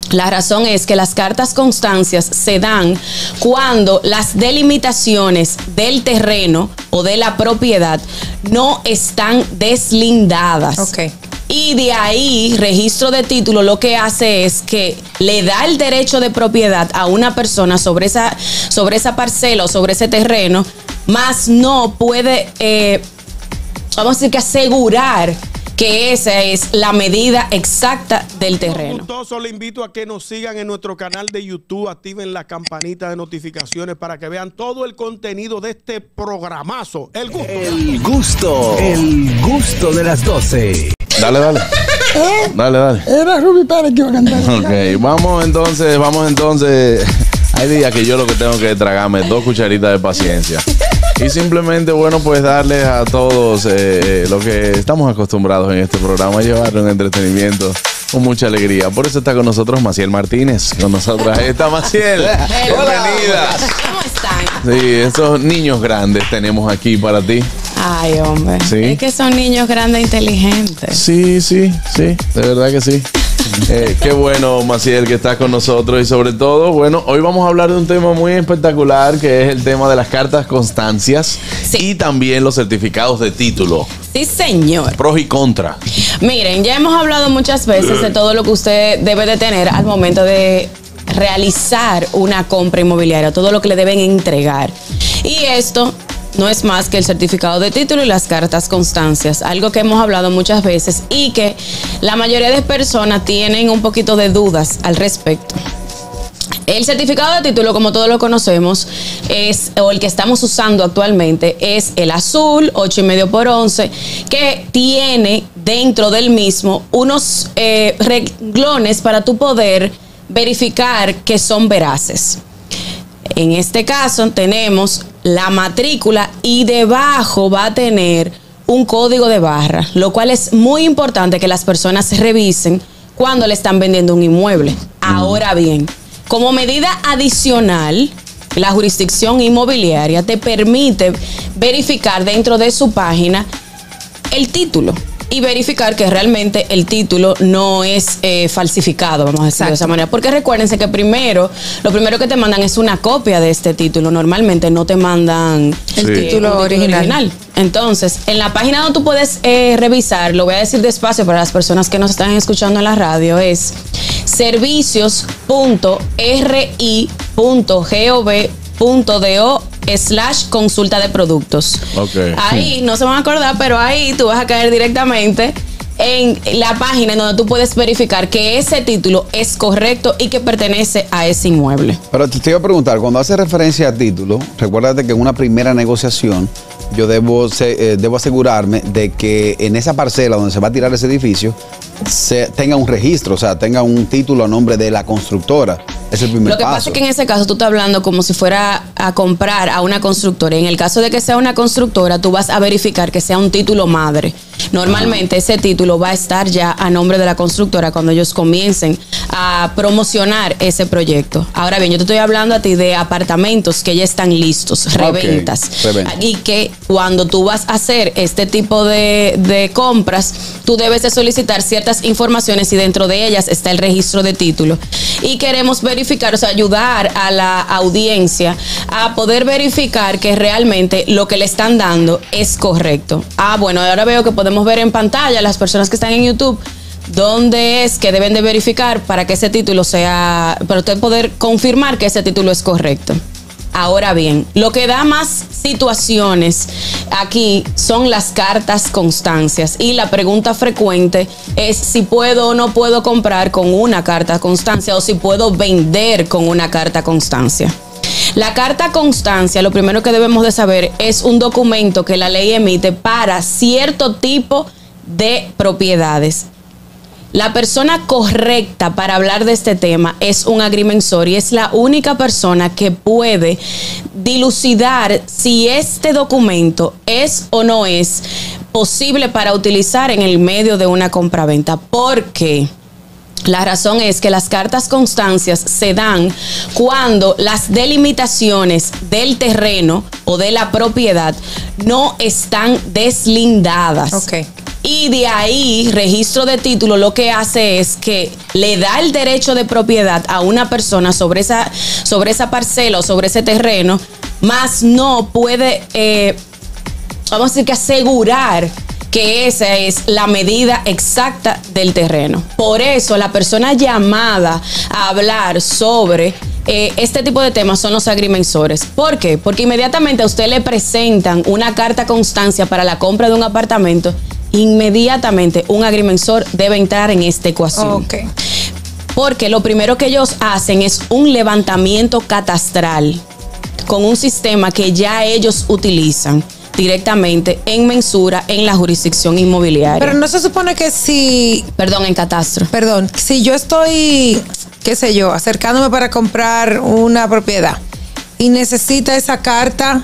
La razón es que las cartas constancias se dan cuando las delimitaciones del terreno o de la propiedad no están deslindadas. Ok. Y de ahí, registro de título lo que hace es que le da el derecho de propiedad a una persona sobre esa parcela o sobre ese terreno, más no puede, vamos a decir que asegurar que esa es la medida exacta del terreno. Gustoso, le invito a que nos sigan en nuestro canal de YouTube, activen la campanita de notificaciones para que vean todo el contenido de este programazo. El gusto de las 12. Dale. Dale. Era Ruby Pérez que iba a cantar. Ok, vamos entonces. Hay días que yo lo que tengo que tragarme 2 cucharitas de paciencia. Y simplemente, bueno, pues darles a todos lo que estamos acostumbrados en este programa, llevar un entretenimiento con mucha alegría. Por eso está con nosotros Maciel Martínez. Con nosotros está Maciel. Bienvenida. ¿Cómo están? Sí, esos niños grandes tenemos aquí para ti. Ay, hombre. Sí. Es que son niños grandes e inteligentes. Sí, de verdad que sí. Qué bueno, Maciel, que estás con nosotros. Y sobre todo, bueno, hoy vamos a hablar de un tema muy espectacular, que es el tema de las cartas constancias, sí, y también los certificados de título. Sí, señor. Pros y contras. Miren, ya hemos hablado muchas veces de todo lo que usted debe de tener al momento de realizar una compra inmobiliaria, todo lo que le deben entregar. Y esto no es más que el certificado de título y las cartas constancias, algo que hemos hablado muchas veces y que la mayoría de personas tienen un poquito de dudas al respecto. El certificado de título, como todos lo conocemos, o el que estamos usando actualmente, es el azul, 8,5 por 11, que tiene dentro del mismo unos renglones para tú poder verificar que son veraces. En este caso tenemos la matrícula y debajo va a tener un código de barra, lo cual es muy importante que las personas revisen cuando le están vendiendo un inmueble. Ahora bien, como medida adicional, la jurisdicción inmobiliaria te permite verificar dentro de su página el título y verificar que realmente el título no es falsificado, vamos a decirlo de esa manera. Porque recuérdense que lo primero que te mandan es una copia de este título. Normalmente no te mandan el título original. Entonces, en la página donde tú puedes revisar, lo voy a decir despacio para las personas que nos están escuchando en la radio, es servicios.ri.gov.do/consulta de productos. Okay. Ahí no se van a acordar, pero ahí tú vas a caer directamente en la página en donde tú puedes verificar que ese título es correcto y que pertenece a ese inmueble. Pero te iba a preguntar, cuando hace referencia a título, recuérdate que en una primera negociación yo debo asegurarme de que en esa parcela donde se va a tirar ese edificio tenga un registro, o sea, tenga un título a nombre de la constructora. Es el primer paso. Lo que pasa es que en ese caso tú estás hablando como si fuera a comprar a una constructora. Y en el caso de que sea una constructora, tú vas a verificar que sea un título madre. Normalmente ese título va a estar ya a nombre de la constructora cuando ellos comiencen a promocionar ese proyecto. Ahora bien, yo te estoy hablando a ti de apartamentos que ya están listos, reventas. Y que cuando tú vas a hacer este tipo de compras, tú debes de solicitar ciertas informaciones y dentro de ellas está el registro de título. Y queremos verificar, o sea, ayudar a la audiencia a poder verificar que realmente lo que le están dando es correcto. Bueno, ahora veo que podemos ver en pantalla las personas que están en YouTube dónde es que deben de verificar para que ese título sea, para usted poder confirmar que ese título es correcto. Ahora bien, lo que da más situaciones aquí son las cartas constancias y la pregunta frecuente es si puedo o no puedo comprar con una carta constancia o si puedo vender con una carta constancia. La carta constancia, lo primero que debemos de saber, es un documento que la ley emite para cierto tipo de propiedades. La persona correcta para hablar de este tema es un agrimensor y es la única persona que puede dilucidar si este documento es o no es posible para utilizar en el medio de una compraventa. ¿Por qué? La razón es que las cartas constancias se dan cuando las delimitaciones del terreno o de la propiedad no están deslindadas. Okay. Y de ahí, registro de título lo que hace es que le da el derecho de propiedad a una persona sobre esa parcela o sobre ese terreno, más no puede, vamos a decir que asegurar que esa es la medida exacta del terreno. Por eso la persona llamada a hablar sobre este tipo de temas son los agrimensores. ¿Por qué? Porque inmediatamente a usted le presentan una carta constancia para la compra de un apartamento, inmediatamente un agrimensor debe entrar en esta ecuación. Okay. Porque lo primero que ellos hacen es un levantamiento catastral con un sistema que ya ellos utilizan directamente en mensura en la jurisdicción inmobiliaria. Pero no se supone que si... Perdón, en catastro. Perdón, si yo estoy, qué sé yo, acercándome para comprar una propiedad y necesita esa carta,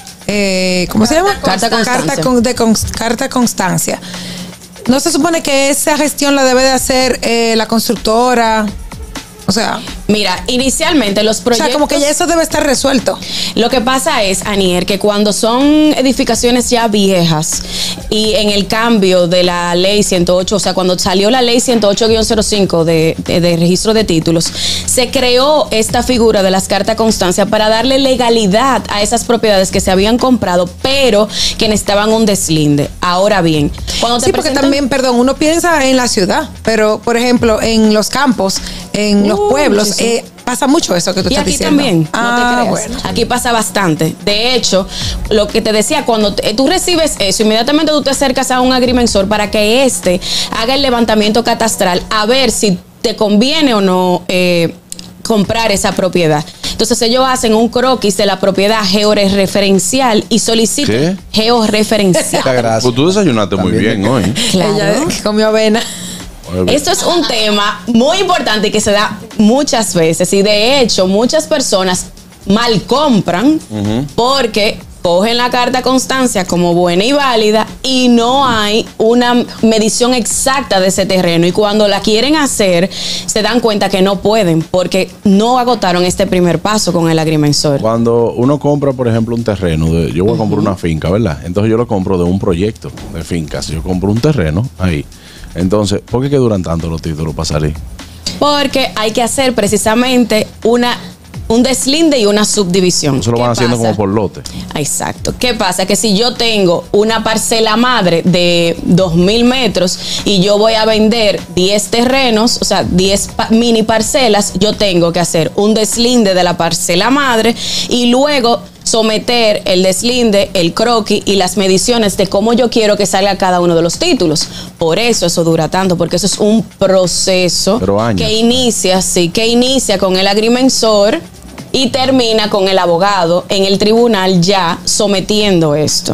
¿cómo se llama? Carta constancia. Carta constancia. ¿No se supone que esa gestión la debe de hacer la constructora? O sea, mira, inicialmente los proyectos... O sea, como que ya eso debe estar resuelto. Lo que pasa es, Anier, que cuando son edificaciones ya viejas y en el cambio de la ley 108, o sea, cuando salió la ley 108-05 de registro de títulos, se creó esta figura de las cartas constancia para darle legalidad a esas propiedades que se habían comprado, pero que necesitaban un deslinde. Ahora bien, cuando te sí, porque también, perdón, uno piensa en la ciudad, pero, por ejemplo, en los campos, en los pueblos, sí. Pasa mucho eso que tú estás diciendo. Y aquí también, no te creas. Bueno. Aquí pasa bastante. De hecho, lo que te decía, cuando tú recibes eso, inmediatamente tú te acercas a un agrimensor para que éste haga el levantamiento catastral a ver si te conviene o no comprar esa propiedad. Entonces ellos hacen un croquis de la propiedad georreferencial y solicitan. ¿Qué? Georreferencial. Pues tú desayunaste muy bien hoy. Claro. Ella comió avena. Esto es un tema muy importante que se da muchas veces y de hecho muchas personas mal compran porque cogen la carta constancia como buena y válida y no hay una medición exacta de ese terreno y cuando la quieren hacer se dan cuenta que no pueden porque no agotaron este primer paso con el agrimensor. Cuando uno compra, por ejemplo, un terreno, yo voy a comprar una finca, ¿verdad? Entonces yo lo compro de un proyecto de fincas. Yo compro un terreno ahí. Entonces, ¿por qué que duran tanto los títulos para salir? Porque hay que hacer precisamente un deslinde y una subdivisión. Eso lo van haciendo como por lote. Exacto. ¿Qué pasa? Que si yo tengo una parcela madre de 2,000 metros y yo voy a vender 10 terrenos, o sea, 10 mini parcelas, yo tengo que hacer un deslinde de la parcela madre y luego someter el deslinde, el croquis y las mediciones de cómo yo quiero que salga cada uno de los títulos. Por eso dura tanto, porque eso es un proceso que inicia con el agrimensor y termina con el abogado en el tribunal ya sometiendo esto.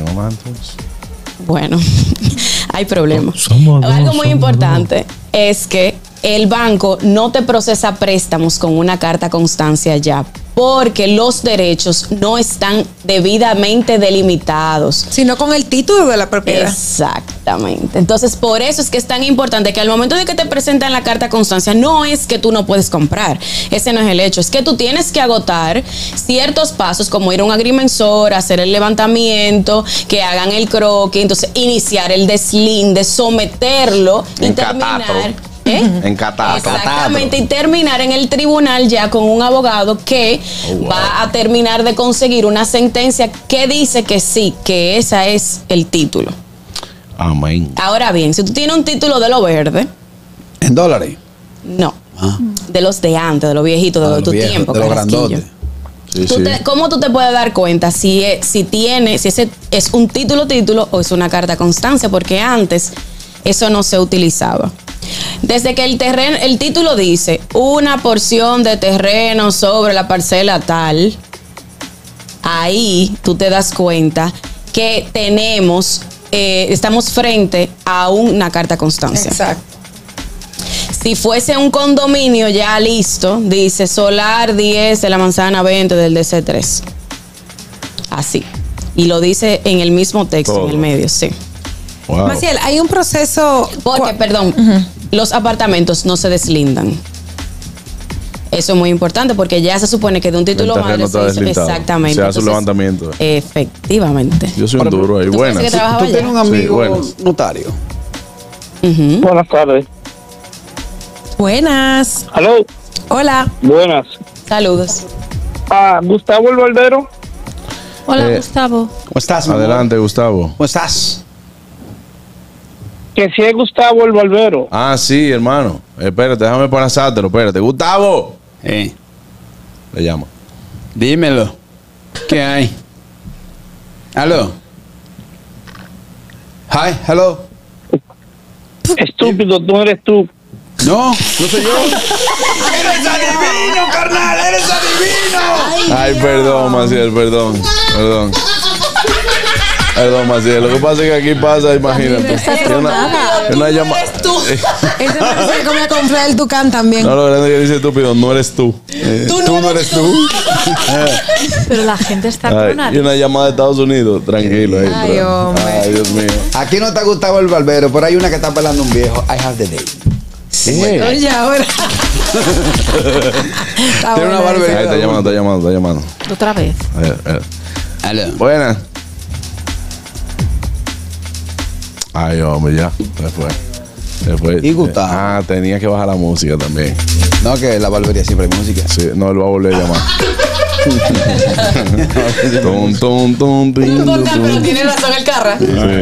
Bueno, hay problemas. Algo muy importante es que el banco no te procesa préstamos con una carta constancia ya, porque los derechos no están debidamente delimitados. Sino con el título de la propiedad. Exactamente. Entonces, por eso es que es tan importante que al momento de que te presentan la carta constancia, no es que tú no puedes comprar. Ese no es el hecho. Es que tú tienes que agotar ciertos pasos, como ir a un agrimensor, hacer el levantamiento, que hagan el croquis, entonces iniciar el deslinde, someterlo y terminar... En catastro. Exactamente, y terminar en el tribunal ya con un abogado que va a terminar de conseguir una sentencia que dice que sí, que ese es el título. Amén. Ahora bien, si tú tienes un título de lo verde. ¿En dólares? No. De los de antes, de los viejitos, de tu tiempo. De los grandotes. Sí, ¿Cómo tú te puedes dar cuenta si ese es un título o es una carta constancia? Porque antes eso no se utilizaba. Desde que el título dice una porción de terreno sobre la parcela tal, ahí tú te das cuenta que estamos frente a una carta constancia. Exacto. Si fuese un condominio ya listo, dice solar 10 de la manzana 20 del DC3. Así. Y lo dice en el mismo texto, en el medio, sí. Wow. Maciel, hay un proceso... Porque, perdón, los apartamentos no se deslindan. Eso es muy importante porque ya se supone que de un título El terreno madre está se hizo. deslindado. Exactamente. Se hace un Entonces, levantamiento. Efectivamente. Yo soy un duro ahí. ¿Tú Buenas. parece que trabajas Tú allá? tienes un Sí, amigo buenas. notario. Ujú. Buenas tardes. Buenas. Aló. Hola. Buenas. Saludos. Gustavo el Barbero. Hola, Gustavo. ¿Cómo estás, mi amor? Adelante, Gustavo. ¿Cómo estás? Que si es Gustavo el Barbero. Ah, sí, hermano. Espérate, déjame pasártelo. Espérate. Gustavo. Le llamo. Dímelo. ¿Qué hay? ¿Aló? Hi, hello. Estúpido, tú eres tú. No, no soy yo. ¡Eres adivino, carnal! ¡Eres adivino! Ay, perdón, Maciel, perdón. Perdón, Maciel. Lo que pasa es que aquí pasa, imagínate. Es una llamada. Ese parece que comía con Fidel Tucán también. No, lo grande que dice estúpido, no eres tú. Tú no eres tú. Pero la gente está Ay, con y una llamada de Estados Unidos. Tranquilo ahí. Ay, hombre. Ay, Dios mío. Aquí no te ha gustado el barbero, pero hay una que está pelando un viejo. I have the day. Oye, ahora. Está Tiene una buena barbería. Ahí está llamando. Otra vez. A ver. Aló. Buenas. Ay, hombre, ya. Se fue. Y Gustavo. Ah, tenía que bajar la música también. No, que la barbería siempre hay música. Sí, no, él va a volver a llamar. Pero tiene razón el carra.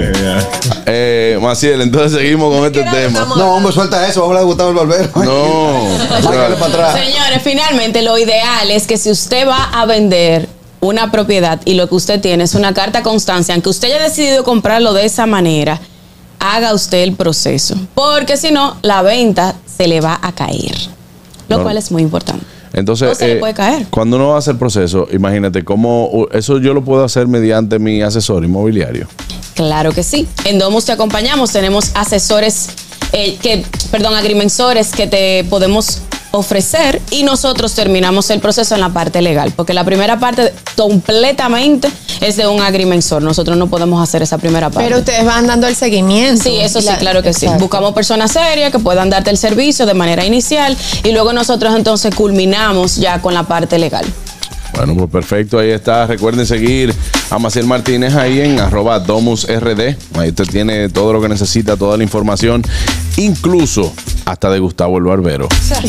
Maciel, entonces seguimos con este tema. No, hombre, suelta eso. Vamos a hablar de Gustavo el barbero. No. Márcale para atrás. Señores, finalmente lo ideal es que si usted va a vender una propiedad y lo que usted tiene es una carta constancia, aunque usted haya decidido comprarlo de esa manera, haga usted el proceso. Porque si no, la venta se le va a caer. Lo No. cual es muy importante. Entonces, No se le puede caer. cuando uno hace el proceso, imagínate cómo eso yo lo puedo hacer mediante mi asesor inmobiliario. Claro que sí. En Domus te acompañamos. Tenemos asesores, agrimensores que te podemos ofrecer y nosotros terminamos el proceso en la parte legal. Porque la primera parte completamente es de un agrimensor. Nosotros no podemos hacer esa primera parte. Pero ustedes van dando el seguimiento. Sí, eso sí, La- claro que sí. Exacto. Buscamos personas serias que puedan darte el servicio de manera inicial y luego nosotros entonces culminamos ya con la parte legal. Bueno, pues perfecto, ahí está. Recuerden seguir a Maciel Martínez ahí en @domusrd. Ahí usted tiene todo lo que necesita, toda la información, incluso hasta de Gustavo el Barbero.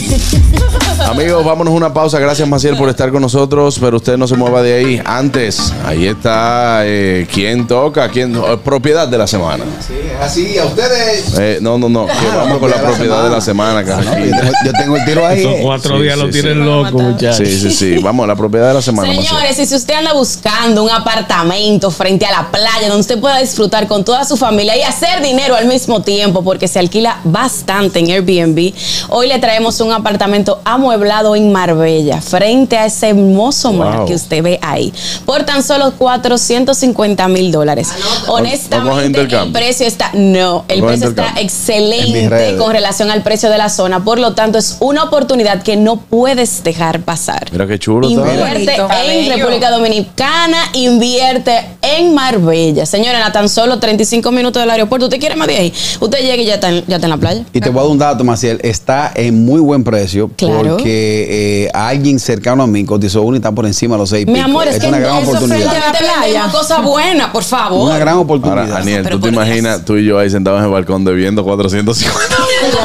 Amigos, vámonos a una pausa. Gracias, Maciel, por estar con nosotros, pero usted no se mueva de ahí. Antes, ahí está ¿quién toca? Propiedad de la semana. Sí, es así. A ustedes. No, que vamos con la propiedad de la semana, No, Carraquillo. yo tengo el tiro ahí. Esos 4 Sí, días sí, lo tienen sí. loco, muchachos. Sí. Vamos a la propiedad de la semana, Maciel. Señores, y si usted anda buscando un apartamento frente a la playa donde usted pueda disfrutar con toda su familia y hacer dinero al mismo tiempo, porque se alquila bastante en Airbnb, hoy le traemos un apartamento amueblado en Marbella, frente a ese hermoso mar Wow. que usted ve ahí, por tan solo $450,000. ¿No coge Honestamente, el intercambio? precio está, ¿No coge está intercambio? En mis excelente redes. con relación al precio de la zona, por lo tanto es una oportunidad que no puedes dejar pasar. Mira qué chulo está. Invierte Bonito. en República Dominicana, invierte en Marbella. Señora, a tan solo 35 minutos del aeropuerto. ¿Usted quiere más de ahí? Usted llega y ya está en la playa. Y te voy a dar un dato, Maciel. Está en muy buen precio Claro. porque alguien cercano a mí cotizó uno y está por encima de los 6 Mi amor, es que una gran eso oportunidad. frente a la playa. Una cosa buena, por favor. Una gran oportunidad. Ahora, Daniel, Pero ¿tú te por Dios. imaginas tú y yo ahí sentados en el balcón debiendo 450?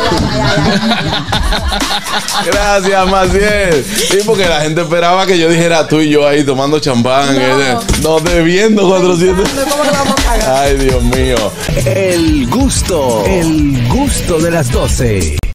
Gracias, Maciel. Sí, porque la gente esperaba que yo dijera tú y yo ahí tomando champán. No, debiendo 400. Ay, Dios mío. El gusto de las 12.